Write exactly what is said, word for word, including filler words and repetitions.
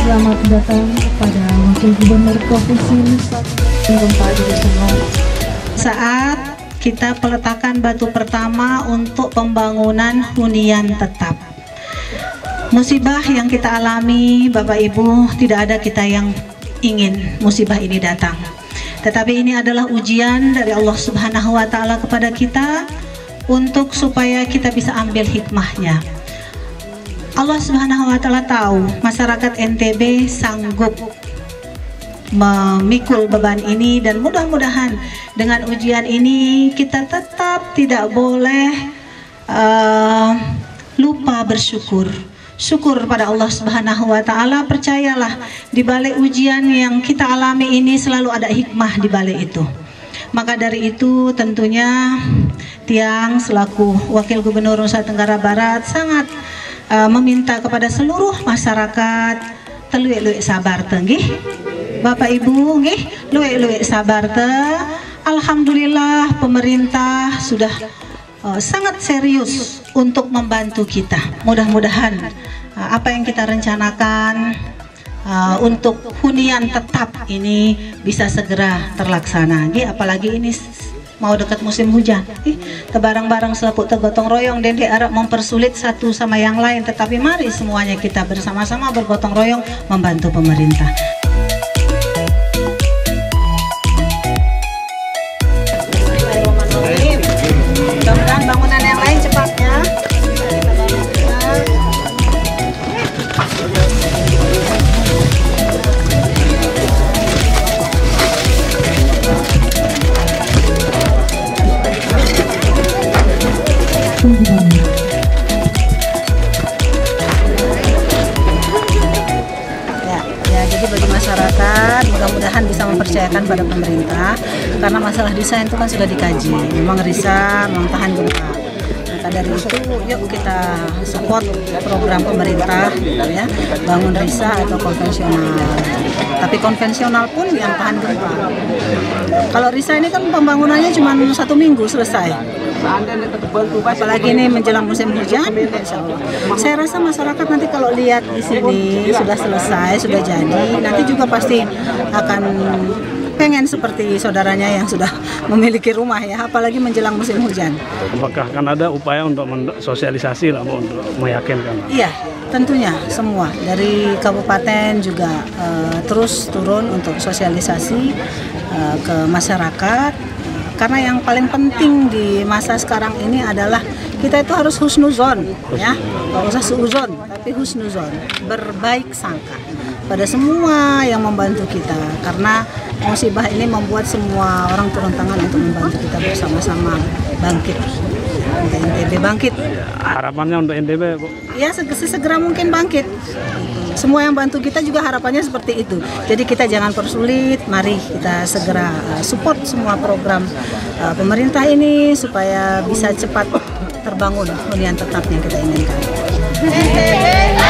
Selamat datang kepada Wakil Gubernur Provinsi Nusa Tenggara. Saat kita peletakan batu pertama untuk pembangunan hunian tetap. Musibah yang kita alami, Bapak Ibu, tidak ada kita yang ingin musibah ini datang. Tetapi ini adalah ujian dari Allah Subhanahu wa Ta'ala kepada kita untuk supaya kita bisa ambil hikmahnya. Allah Subhanahu wa Ta'ala tahu masyarakat N T B sanggup memikul beban ini, dan mudah-mudahan dengan ujian ini kita tetap tidak boleh uh, lupa bersyukur. Syukur pada Allah Subhanahu wa Ta'ala. Percayalah, di balik ujian yang kita alami ini selalu ada hikmah di balik itu. Maka dari itu tentunya Tiang selaku Wakil Gubernur Nusa Tenggara Barat sangat uh, meminta kepada seluruh masyarakat teluik-luik sabar tenggih. Bapak Ibu nggih, luik-luik sabar te. Alhamdulillah pemerintah sudah uh, sangat serius untuk membantu kita. Mudah-mudahan uh, apa yang kita rencanakan uh, untuk hunian tetap ini bisa segera terlaksana. Nggih, apalagi ini mau dekat musim hujan. Ih, tebarang-barang selepuk tegotong royong dan diharap mempersulit satu sama yang lain. Tetapi mari semuanya kita bersama-sama bergotong royong membantu pemerintah. Mudah-mudahan bangunan yang lain cepatnya. Ya, ya, jadi bagi masyarakat mudah-mudahan bisa mempercayakan pada pemerintah, karena masalah desain itu kan sudah dikaji, memang Risa memang tahan gempa. Maka dari itu yuk kita support program pemerintah gitu ya, bangun Risa atau konvensional. Tapi konvensional pun yang tahan gempa. Kalau Risa ini kan pembangunannya cuma satu minggu selesai. Apalagi ini menjelang musim hujan, insya Allah. Saya rasa masyarakat nanti kalau lihat di sini sudah selesai, sudah jadi, nanti juga pasti akan pengen seperti saudaranya yang sudah memiliki rumah ya, apalagi menjelang musim hujan. Apakah akan ada upaya untuk sosialisasi lah untuk meyakinkan? Iya, tentunya semua dari kabupaten juga uh, terus turun untuk sosialisasi uh, ke masyarakat. Karena yang paling penting di masa sekarang ini adalah kita itu harus husnuzon, ya, nggak usah suuzon, tapi husnuzon, berbaik sangka pada semua yang membantu kita. Karena musibah ini membuat semua orang turun tangan untuk membantu kita bersama-sama bangkit, untuk N T B bangkit. Harapannya untuk N T B, Bu? Ya, sesegera mungkin bangkit. Semua yang bantu kita juga harapannya seperti itu. Jadi kita jangan persulit, mari kita segera support semua program uh, pemerintah ini supaya bisa cepat terbangun hunian tetap yang kita inginkan.